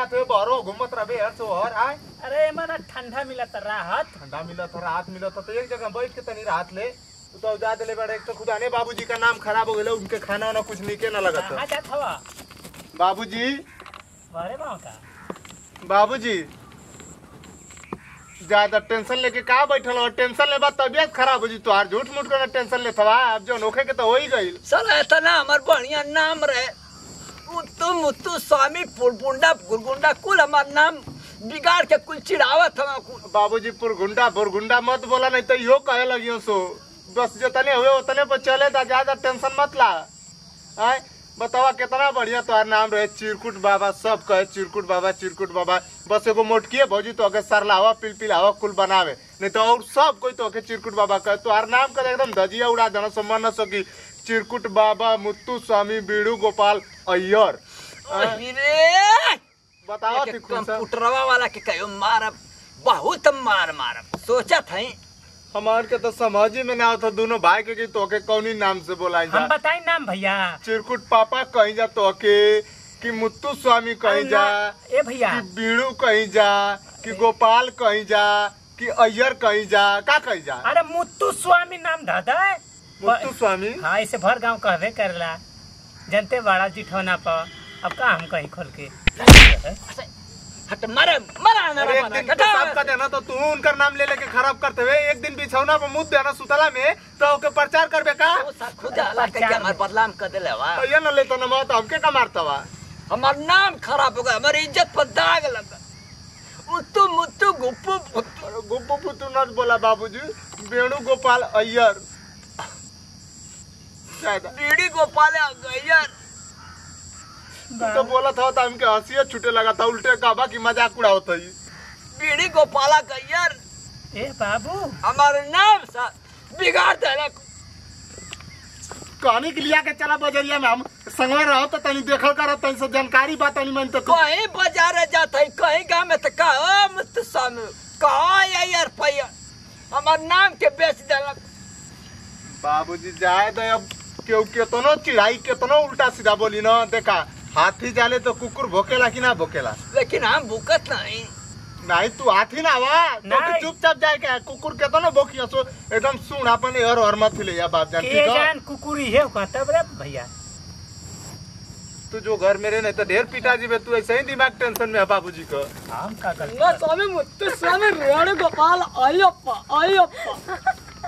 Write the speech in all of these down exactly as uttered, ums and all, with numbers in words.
जात हुए बहरो घूमत रहे हर सो हर आए। अरे मना ठंडा मिलत राहत ठंडा मिलत राहत मिलत तो एक जगह बैठ के तनी राहत ले तू तो जा देले बड़े। एक तो खुदा ने बाबूजी का नाम खराब हो गेलो, उनके खाना वाना कुछ नीके ना लगत। कहां जात हवा बाबूजी? बारे बाव का बाबूजी ज्यादा टेंशन लेके का बैठल हो? टेंशन ले बाद तबियत खराब हो जी तोहार। झूठ मूठ कर टेंशन ले थवा। अब जो नोखे के तो हो ही गइल। साला इतना हमर बढ़िया नाम रहे मुत्तू मुत्तू स्वामी पुरगुंडा गुरगुंडा कुल हमार नाम बिगाड़ के कुल चिढ़ावत हवा कुल। बाबूजी पुरगुंडा बुरगुंडा मत बोला, नहीं तो यो कहे लगियो सो। बस जितने हुए उतने पर चले ता, ज्यादा टेंशन मत ला। आए बतावा कितना बढ़िया तोहार नाम रहे चिरकुट बाबा। सब कहे चिरकुट बाबा चिरकुट बाबा। बस एगो मोटकिए भौजी तो अगे सरलावा पिलपिलावा कुल बनावे, नहीं तो और सब कोई तो चिरकुट बाबा कहे। तोहार नाम का एकदम धजिया उड़ा देना समझ न सकी। चिरकुट बाबा मुत्तू स्वामी बीड़ू गोपाल अय्यर। बताओ कंप्यूटरवा वाला के कहो मारब बहुत मार मारब सोचत है। हमार के तो समझ ही में ना आता दोनों भाई के तो के कौनी नाम से बोला जा। हम बताई नाम भैया। चिरकुट पापा कहीं जा तो के कि मुत्तू स्वामी कहीं जा ए भैया कि बीड़ू कहीं जा कि गोपाल कहीं जा कि अय्यर कहीं जा का कहीं जा। अरे मुत्तू स्वामी नाम दादा है मुत्तू स्वामी। हाँ इसे भर गांव कहवे करला जनते बड़ा जिठौना पर। अब का हम कहीं खोल के हट मारे मारा ना एक दिन पेशाब का देना तो तू उनका नाम ले लेके खराब करते हुए एक दिन बिछौना पर मुद्द देना सुतला में तो ओके प्रचार करबे का। खुद अलग के हमार बदनाम कर देले वा ये न लेता न मत हमके का मारता वा। हमार नाम खराब हो गया, हमारी इज्जत पर दाग लगा। मुत्तू मुत्तू गुप्पू गुप्पू पुत्तू न बोला बाबूजी। बेणु गोपाल अय्यर बीड़ी गोपाल अय्यर तो बोला था तो हमके हंसी छूटे लगा था उल्टे काबा की मजाक उड़ावत है। बीड़ी गोपाला गैयर ए बाबू हमारे नाम सा बिगाड़ देला। कहानी के लिया के चला बजरिया में हम संगवा रहो तो तनी देखल कर तनी से जानकारी बात तनी मन तो कहीं बाजार जाता है कहीं गांव में तो का ओ मुत्तू स्वामी कहा यार पैया हमार नाम के बेच देला। बाबूजी जाए दे अब केहू केतनो चिढ़ाई केतनो उल्टा सीधा बोली ना। देखा हाथी जाले तो कुकुर भोकेला कि ना भोकेला, लेकिन हम भूकत नहीं। नहीं तू हाथी ना वा तो चुपचाप जाए के कुकुर केतनो भोकिया सो एकदम सुन अपन हर हर मत ले या बाप जान। के जान कुकुरी है कहता रे भैया। तू जो घर में रहे नहीं तो ढेर पिताजी में तू ऐसे ही दिमाग टेंशन में है बाबूजी को। हम का कर ना स्वामी मुत्तू स्वामी रेणु गोपाल अय्यप्पा अय्यप्पा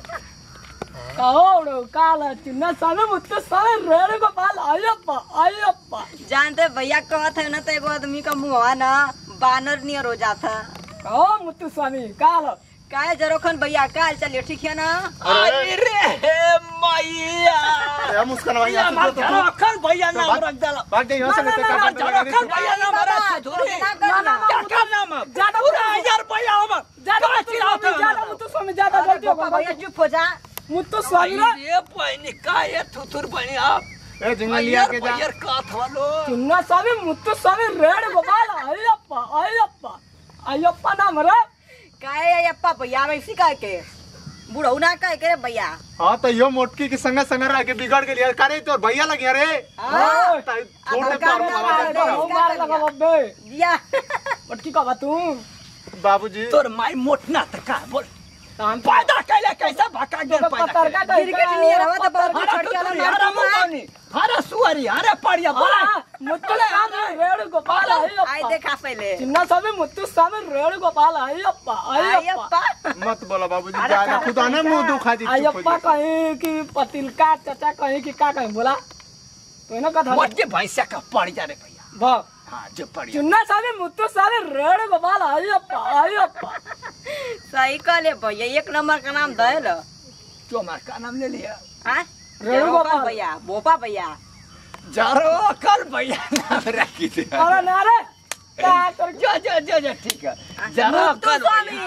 कहो काला चिन्ना स्वामी मुत्तू स्वामी रेणु गोपाल अय्यप्पा अय्यप्पा। जानते भैया कहत है ना तो एगो आदमी का मुंह ना बानर नियर हो जाता। कहो मुत्तू स्वामी काल काहे जरोखन भैया काल चलिए ठीक है ना। अरे रे मैया हम उसका नाम या मत करो अखल भैया नाम रख देला। भाग जाइए से नहीं तो का करते लगा अखल भैया नाम रख धोरी क्या क्या नाम ज्यादा पूरा हजार भैया हम ज्यादा चिल्लाते ज्यादा मुत्तू स्वामी ज्यादा गलती हो भैया चुप हो जा। मुत्तू स्वामी ये पहनी का ये थुथुर पहनी आप ए जंगलिया के जा यार का थवालो चिन्ना स्वामी मुत्तू स्वामी रेणु गोपाल अय्यप्पा अय्यप्पा अय्यप्पा नाम रे काहे अय्यप्पा भैया वैसी काहे के बुढ़ऊ ना काहे के भैया। हां तो यो मोटकी के संग संग रह के बिगड़ गेल करे तो भैया लगे रे। हां छोटे पर मार लगा बब्बे दिया मटकी का तू बाबूजी तोर माई मोटना त का बोल पैदा कैले कैसा भाका गेल पैदा क्रिकेट नियर हवा तो बहुत छोड़ के आला मार हरे सुअरी हरे पड़िया बोला मुत्तू स्वामी रेणु गोपाल अय्यप्पा। आई देखा पहले चिन्ना स्वामी मुत्तू स्वामी रेणु गोपाल अय्यप्पा अय्यप्पा मत बोला बाबूजी ज्यादा खुदा ने मुंह दुखा जी। अय्यप्पा कहीं कि पतिल का चाचा कहीं कि का कहीं बोला तो ना कथा मोट के भैंसा का पड़ जा रे भैया वाह हां जो पड़िया चिन्ना स्वामी मुत्तू स्वामी रेणु गोपाल अय्यप्पा अय्यप्पा। सही कहले भैया एक नंबर का नाम दहल जो मार का नाम ले लिया हां रेणु गोपाल भैया बोपा भैया जरो कल भैया नाम रखी दे। अरे ना रे का कर जो जो जो जो ठीक है जरो कल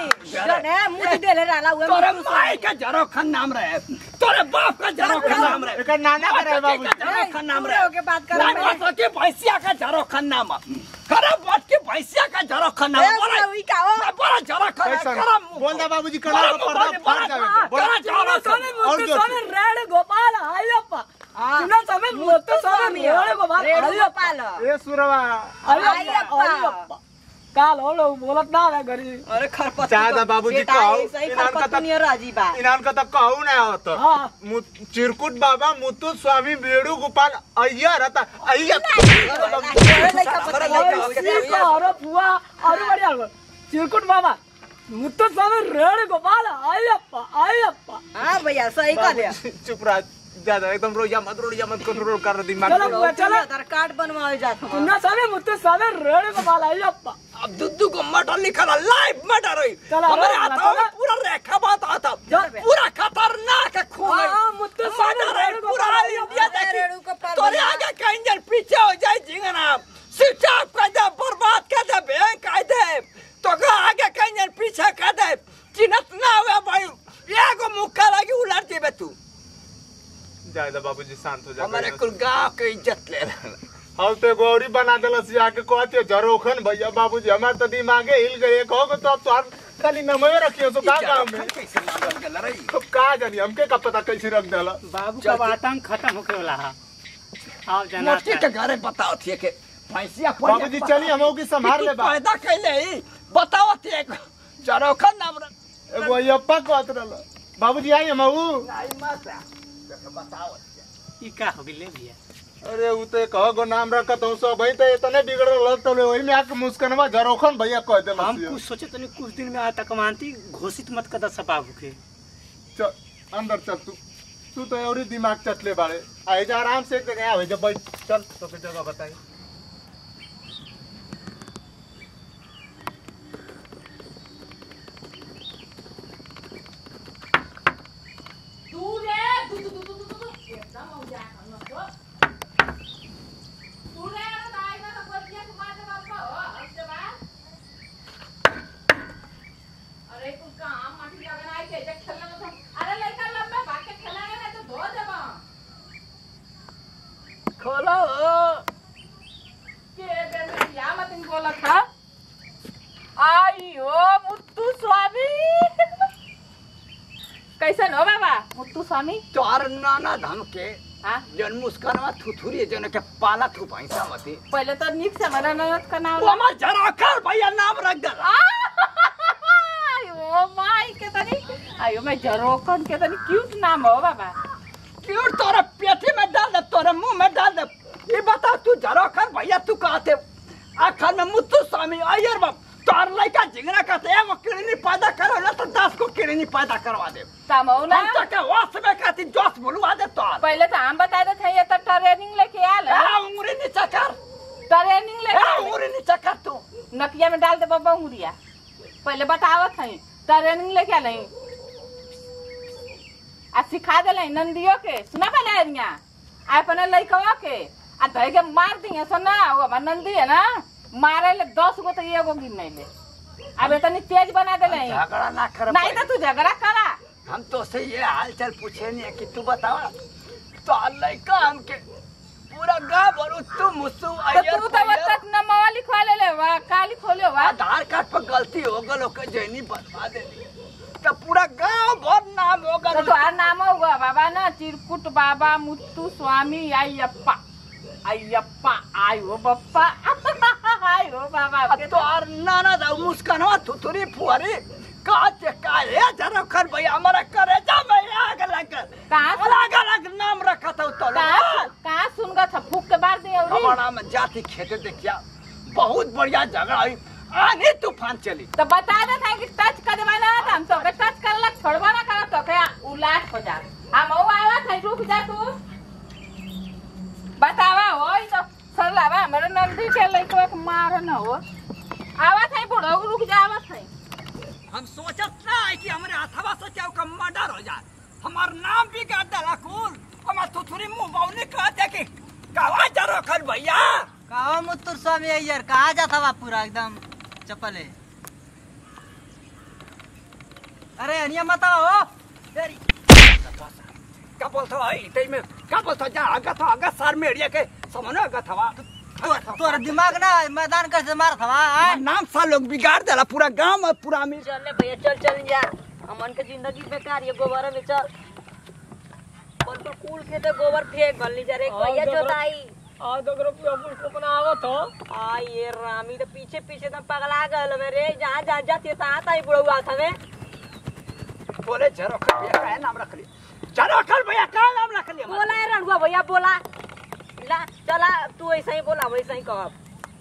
ने मुझे दे ले रहा हुआ तोरे माई का जरो खान नाम रहे तोरे बाप का जरो खान नाम रहे एकर नाना करे बाबूजी जरो खान नाम रहे के बात कर ना तो के भैंसिया का जरो खान नाम करे बात के भैंसिया का जरो खान नाम बोला वही का हो बोला जरो खान करम बोल दा बाबूजी कड़ा का पर्दा फाड़ जावे बोला जरो स्वामी मुत्तू स्वामी रेणु गोपाल अय्यप्पा। चिन्ना स्वामी मुत्तू स्वामी रेणु गोपाल रेणु अय्यप्पा। गोपाल ए सुरवा आई अरे अप्पा काल हो लो बोलत ना है घरी अरे खरपत चाहता बाबूजी बेटा कहू ऐसा ही इनान का खरपत तक नहीं राजी बा इनान का तक कहू ना होत हां चिरकुट बाबा मुत्तु स्वामी बेड़ू गोपाल अय्यर रहता अय्यर अरे बुआ अरे बढ़िया चिरकुट बाबा मुत्तु स्वामी रेड़ गोपाल अय्यप्पा अय्यप्पा हाँ भैया सही कह लिया चुप रह ज्यादा एकदम रोया मत रोया मत कंट्रोल कर दिमाग चलो बुआ चलो आधार कार्ड बनवाए जात हूँ ना स्वामी मुत्तु स्वामी रेड़ गोपाल अय्यप्पा अब दुद्दू को मटर लिखा लाइव मटर हुई चलो, हमारे चलो, हाथों में चलो। पूरा रेखा बात आता चलो। पूरा खतरनाक है खून है। हाँ, मुत्तु स्वामी मटर है रेणु पूरा गोपाल इंडिया रेणु देखी गोपाल तोरे भैया। आगे कहीं जन पीछे हो जाए जिंगना स्विच ऑफ कर दे बर्बाद कर दे बैंक कर दे तो का आगे कहीं जन पीछे कर दे चिन्हत ना हुआ भाई एगो मुक्का लगी उलट जेबे तू ज्यादा बाबूजी शांत हो जा हमारे कुल गांव के इज्जत ले रहा हम तो गौरी बना देलस आके कहते जरोखन भैया बाबूजी हमार तो दिमागे हिल गए कहो तो अब तो खाली नमवे रखियो सो का गांव में कैसे निकल गल रही अब का जानी हमके का पता कैसे रख देला बाबू का आतंक खत्म होके वाला है आओ जना मोटी के घरे बताओ थी के भैंसिया बाबूजी चलिए हम की संभाल ले बा पैदा कैले ही बताओ थी जरोखन नाम रख एगो अयप्पा कहत रहल बाबूजी आई हम ऊ आई माता बताओ ई का हो गेले भैया अरे ऊ तो कहो गो नाम रखत हूं सब भाई तो इतने बिगड़ल तो वही में आके मुस्कनवा जरोखन भैया कह देला हम कुछ सोचे तनी कुछ दिन में आता कमांती घोषित मत कर द बाबू के चल अंदर चल तू तू तो और दिमाग चटले बाड़े आए जा आराम से गया हो जब बैठ चल तो के जगह बताई खोलो आइयो मुत्तु स्वामी कैसन हो बाबा मुत्तु स्वामी तोर नाना धम के हाँ जन मुस्कानवा थुथुरी जन के पाला थु भैंसा मती पहले तो निक से मना ननद का नाम वो हमार जराखल भैया नाम रख दे आयो माई के तनी आयो मैं जरोकन के तनी क्यूट नाम हो बाबा क्यों तोरे पेटी में डाल दे तोरे मुंह में डाल दे ये बता तू जराखल भैया तू कहते आखिर में मुत्तु स्वामी अय्यर बाप तोर लड़का जिंगना कहते एगो किडनी पैदा करो ना तो दस को किडनी पैदा करवा दे तमौना हम तो के वास में कहती जोश बुलवा दे तोर पहले तो हम बता दे थे ये तो ट्रेनिंग लेके आल ए उंगली नीचे कर ट्रेनिंग ए लेके उंगली नीचे कर तू नकिया में डाल दे बाबा उंगलिया पहले बतावत है ट्रेनिंग लेके आल आ सिखा दे नंदियों के सुना पहले रिया अपने लड़कवा के आ धर के मार दिए सुना वो हमार नंदी है ना मारे ले दस गो तो एगो गिन नहीं ले अब इतनी तेज बना दे झगड़ा ना कर नहीं तो तू झगड़ा करा हम तो से ये हाल चाल पूछे नहीं है कि तू बताओ तो लड़का हमके पूरा गाँव और तू मुसु तो तू तो तक नमवा लिखवा ले ले वा का लिखो ले वा आधार कार्ड पर गलती हो गल ओके जैनी बनवा दे तो पूरा गांव भर नाम हो तो गल तोहार नाम होगा बाबा ना चिरकुट बाबा मुत्तु स्वामी अय्यप्पा अय्यप्पा आयो बप्पा आयो बाबा के तो और नाना दा मुस्कानवा थुथुरी फुहरी का ते का है जरा खर भैया हमारा करे जा मैं आग लग कहाँ से- अलग अलग नाम रखा था तो कहाँ कहाँ सुन गा था फूक के बार दे औरी हमारा में जाति खेते देखिया बहुत बढ़िया झगड़ा हुई आने तूफान चली तो बता दे था कि टच कर देवाना था हम तो के टच कर लग छोड़वा ना करा तो क्या उलाट हो जा हम ओ आवा था रुक जा तू बतावा होई तो सरलावा हमरे नंदी के लइकवा के मार न हो आवा था बुढ़ो रुक जा आवा था हम सोचत ना है कि हमारे हथवा से क्या का मर्डर हो जाए हमार नाम भी कर दला कुल हमार थुथुरी मुंह बावने कहते कि कावा जरो खर भैया कहो मुत्तु स्वामी अय्यर कहाँ जाता बा पूरा एकदम चपले अरे अनिया मत हो तेरी क्या बोलता है इतने में क्या बोलता जा आगा था आगा सार में एरिया के समझो आगा था तोरा दिमाग ना मैदान कैसे मार था हमार नाम सा लोग बिगाड़ देला पूरा गांव और पूरा में चल ले भैया चल चल जा हमन के जिंदगी बेकार ये गोबर में चल कौन तो कूल खेते गोबर फेंक गलनी जा रे भैया जोताई आ तो ग्रुप में अपन को बनावत हो। आ ये रामी तो पीछे पीछे तो पगला गल मेरे जहाँ जहाँ जाती साथ आई बुढ़वा था में बोले झरोखर भैया का नाम रख लिया, झरोखर भैया का नाम रख लिया। बोला है रणुआ भैया बोला ला चला तू ऐसा ही बोला वैसा ही कहो।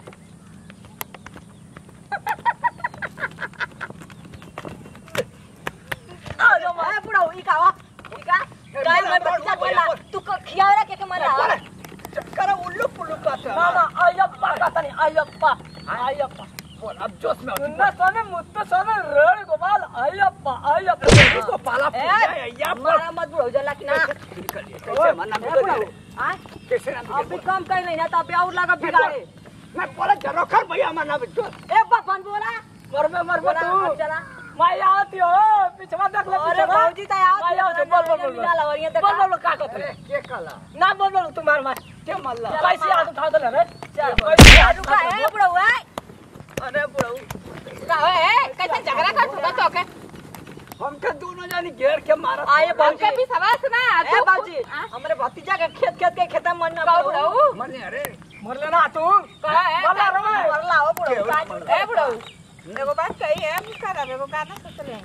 आ बुढ़ा ई का हो ई का काय मैं बच्चा बोला तू खियावरा के के मरा चक्कर उल्लू पुल्लू का था। मामा अयप्पा का तनी अयप्पा अयप्पा बोल अब जोश में सुनना सोने मुत्तो सोने रेड़ गोपाल अयप्पा अयप्पा को पाला या मारा मत बुढ़ो जला कि ना कैसे मना मुझे आ कैसे ना अभी कम कर लेना तो अभी और लगा बिगाड़े। मैं बोला झरोखर भैया मना जो ए बपन बोला मरबे मरबे बोला तू अब चला मैं आती हो पिछवा देख ले अरे बाबूजी तो आओ मैं आओ बोल बोल बोल मिला और ये बोल बोल का कहत रे के कला ना बोल बोल तू मार मार के मल्ला कैसे हाथ उठा दे रे चल रुका है बुढ़ऊ है अरे बुढ़ऊ का है कैसे झगड़ा कर तू तो के हमके दोनों जानी घेर के मारा आए हमके बाबूजी भी सवास ना ए बाबूजी हमरे भतीजा के खेत खेत के खेत में मरना का बुढ़ऊ मरने अरे मर लेना तू का है बोला रे मरला हो बुढ़ऊ ए बुढ़ऊ एगो बात कही है मुका रे एगो गाना सोच ले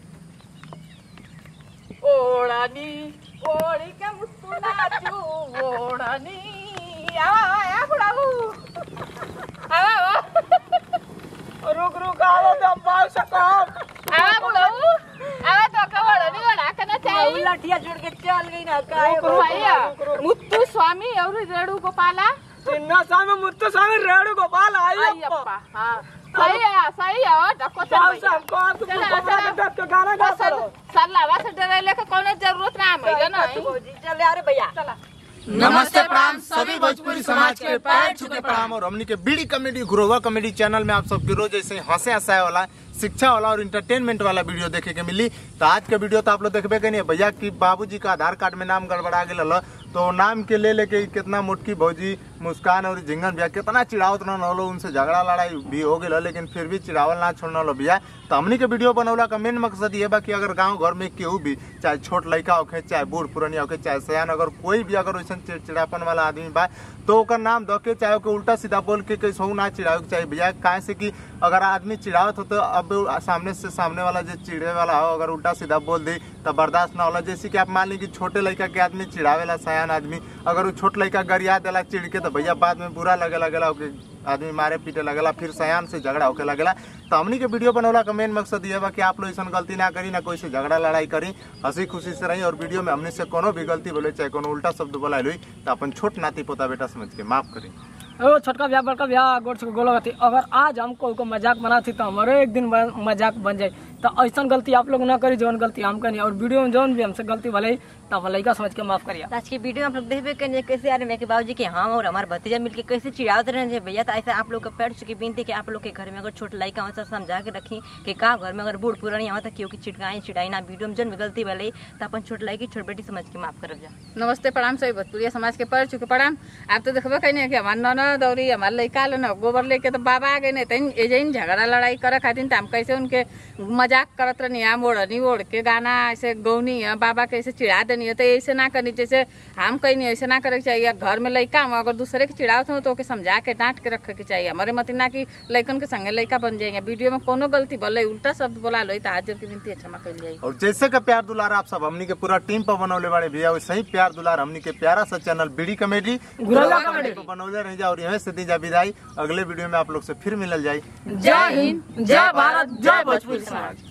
ओढ़नी ओढ़ी के मुस्कुराचू ओढ़नी आवा आवा बुढ़ऊ आवा आवा रुक रुक आओ तो बाल सकम आवा बुढ़ऊ आवा तो का ओढ़नी ओढ़ा के ना चाहिए लठिया जोड़ के चल गई ना काय भैया मुत्तु स्वामी और रेणु गोपाला चिन्ना सामे मुत्तो सामे रेड़ गोपाल अयप्पा अयप्पा हां सही है सही है डको बाल चल से हमको आप तो चला, बाबा चला। के के गाना गा सर सल्लावा से डरेले के कोनो जरूरत ना है ना बाबूजी चल अरे भैया चला नमस्ते प्रणाम सभी भोजपुरी समाज के पैर छू के प्रणाम और हमनी के BD comedy Guruwa comedy channel में आप सबके रोज ऐसे हंसे हंसाए वाला शिक्षा वाला और इंटरटेनमेंट वाला वीडियो देखे के मिली। तो आज के वीडियो तो आप लोग देखबे के नहीं भैया की बाबूजी का आधार कार्ड में नाम गड़बड़ा गया तो नाम के ले लेके कितना मुटकी भौजी मुस्कान और झिंगन भैया कितना चिड़ावत न लो उनसे झगड़ा लड़ाई भी हो गया लेकिन फिर भी चिड़ावल ना छोड़ना लो भैया। तो हमनी के वीडियो बनौला का मेन मकसद ये बा कि अगर गांव घर में केहू भी चाहे छोट लड़का होखे चाहे बूढ़ पुरानिया होखे चाहे सयान अगर कोई भी अगर वैसा चिड़चिड़ापन वाला आदमी बा तो ओकर नाम दो के चाहे उल्टा सीधा बोल के कैसे ना चिड़ावे चाहिए भैया। काहे से कि अगर आदमी चिड़ावत हो तो अब सामने से सामने वाला जो चिड़े वाला हो अगर उल्टा सीधा बोल दे तो बर्दाश्त ना होला। जैसे कि आप मान ली कि छोटे लड़का के आदमी चिड़ावेला सयान आदमी अगर वो छोट लड़का गरिया देला चिड़ के तो भैया बाद में बुरा लगे लगेला आदमी मारे पीटे लगेला फिर सयान से झगड़ा होके लगेला। तो हमनी के वीडियो बनौला का मेन मकसद ये बा कि आप लोग ऐसा गलती ना करी ना कोई से झगड़ा लड़ाई करी हंसी खुशी से रही और वीडियो में हमने से कोनो भी गलती बोले चाहे कोनो उल्टा शब्द बोला ली तो अपन छोट नाती पोता बेटा समझ के माफ करी। ओ छोटका भैया बड़का भैया गोड़ से गोलो गति अगर आज हम कोई को मजाक बनाती तो हमारे एक दिन मजाक बन जाए। तो ऐसा गलती आप लोग ना करी जौन गलती हम करी और वीडियो में जौन भी हमसे गलती भले तो हम लड़का समझ के माफ करिए। आज की वीडियो में आप लोग देखबे करेंगे कैसे यार मेरे बाबूजी के हम और हमारे भतीजा मिलके कैसे चिढ़ावत रहे भैया। तो ऐसा आप लोग का पैर चुकी बिनती कि आप लोग के घर में अगर छोट लड़का हो समझा के रखी कि का घर में अगर बूढ़ पुरानी हो तो क्यों की चिड़काई चिड़ाई ना वीडियो में जौन गलती भले तो अपन छोट लड़की छोट बेटी समझ के माफ कर जा। नमस्ते प्रणाम सभी भोजपुरिया समाज के पैर चुके प्रणाम। आप तो देखबे कहीं कि हमार ननद और हमारे लड़का लो ना गोबर लेके तो बाबा आ गए नहीं तो एजेंट झगड़ा लड़ाई करे खातिर तो हम कैसे उनके मजाक करत रहनी हम ओढ़नी ओढ़ के गाना ऐसे गौनी है बाबा के ऐसे चिढ़ा देनी है। तो ऐसे ना करनी जैसे हम कहीं नहीं ऐसे ना करे के चाहिए। घर में लड़का हम अगर दूसरे के चिड़ावत हो तो ओके समझा के डांट के रखे के चाहिए। हमारे मत ना कि लड़कन के संगे लड़का बन जाएंगे वीडियो में कोनो गलती बोले उल्टा शब्द बोला लो तो हाजिर की विनती क्षमा कर जाएगी। और जैसे का प्यार दुलार आप सब हमनी के पूरा टीम पर बनौले बाड़े भैया वैसे ही प्यार दुलार हमनी के प्यारा सा चैनल बीडी कॉमेडी को बनौले रह जा और यहाँ से दी जा विदाई। अगले वीडियो में आप लोग से फिर मिलल जाए। जय हिंद जय भारत जय भोजपुरी समाज।